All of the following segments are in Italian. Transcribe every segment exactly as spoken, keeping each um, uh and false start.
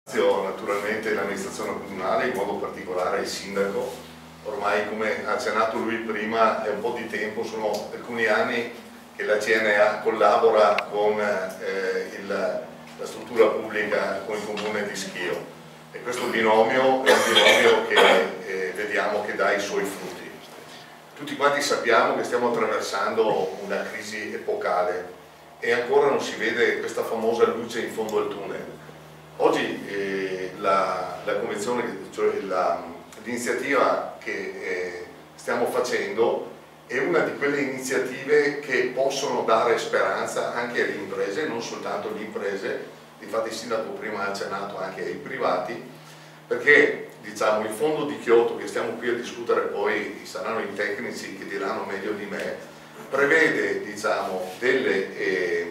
Naturalmente l'amministrazione comunale, in modo particolare il sindaco. Ormai, come ha accennato lui prima, è un po' di tempo, sono alcuni anni che la C N A collabora con eh, il, la struttura pubblica, con il comune di Schio, e questo binomio è un binomio che eh, vediamo che dà i suoi frutti. Tutti quanti sappiamo che stiamo attraversando una crisi epocale e ancora non si vede questa famosa luce in fondo al tunnel. Oggi eh, la, la convenzione, cioè l'iniziativa che eh, stiamo facendo è una di quelle iniziative che possono dare speranza anche alle imprese, non soltanto alle imprese, infatti il sindaco prima ha accennato anche ai privati, perché diciamo, il fondo di Kyoto, che stiamo qui a discutere, poi saranno i tecnici che diranno meglio di me, prevede diciamo, delle... Eh,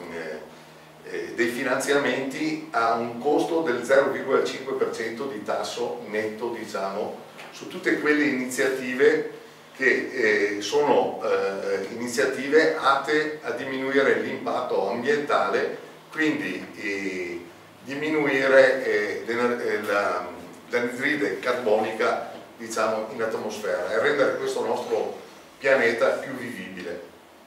dei finanziamenti a un costo del zero virgola cinque per cento di tasso netto, diciamo, su tutte quelle iniziative che eh, sono eh, iniziative atte a diminuire l'impatto ambientale, quindi eh, diminuire eh, l'anidride carbonica, diciamo, in atmosfera e rendere questo nostro pianeta più vivibile.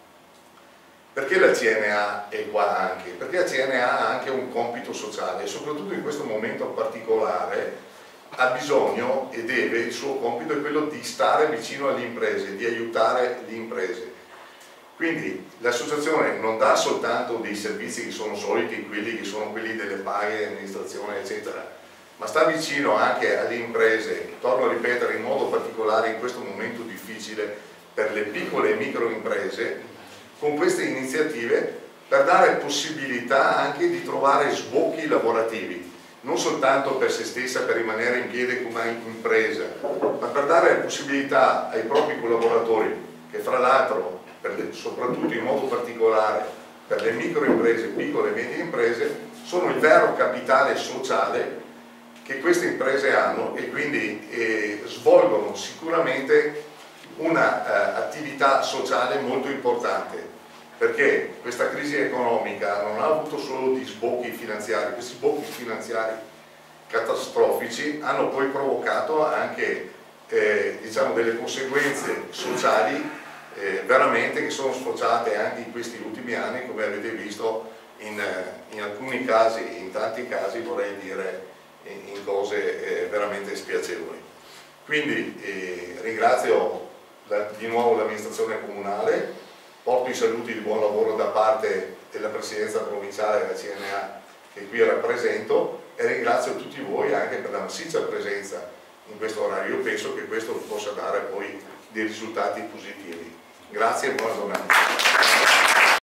Perché la C N A è qua anche? Perché la C N A ha anche un compito sociale e soprattutto in questo momento particolare ha bisogno e deve, il suo compito è quello di stare vicino alle imprese, di aiutare le imprese. Quindi l'associazione non dà soltanto dei servizi che sono soliti, quelli che sono quelli delle paghe, amministrazione eccetera, ma sta vicino anche alle imprese, torno a ripetere in modo particolare in questo momento difficile per le piccole e micro imprese, con queste iniziative per dare possibilità anche di trovare sbocchi lavorativi, non soltanto per se stessa, per rimanere in piedi come impresa, ma per dare possibilità ai propri collaboratori, che fra l'altro, soprattutto in modo particolare per le micro imprese, piccole e medie imprese, sono il vero capitale sociale che queste imprese hanno e quindi eh, svolgono sicuramente un'attività eh, sociale molto importante, perché questa crisi economica non ha avuto solo di sbocchi finanziari, questi sbocchi finanziari catastrofici hanno poi provocato anche eh, diciamo delle conseguenze sociali eh, veramente che sono sfociate anche in questi ultimi anni, come avete visto in, in alcuni casi, in tanti casi vorrei dire in, in cose eh, veramente spiacevoli. Quindi eh, ringrazio la, di nuovo l'amministrazione comunale, porto i saluti di buon lavoro da parte della presidenza provinciale della C N A che qui rappresento e ringrazio tutti voi anche per la massiccia presenza in questo orario. Io penso che questo possa dare poi dei risultati positivi. Grazie e buona giornata.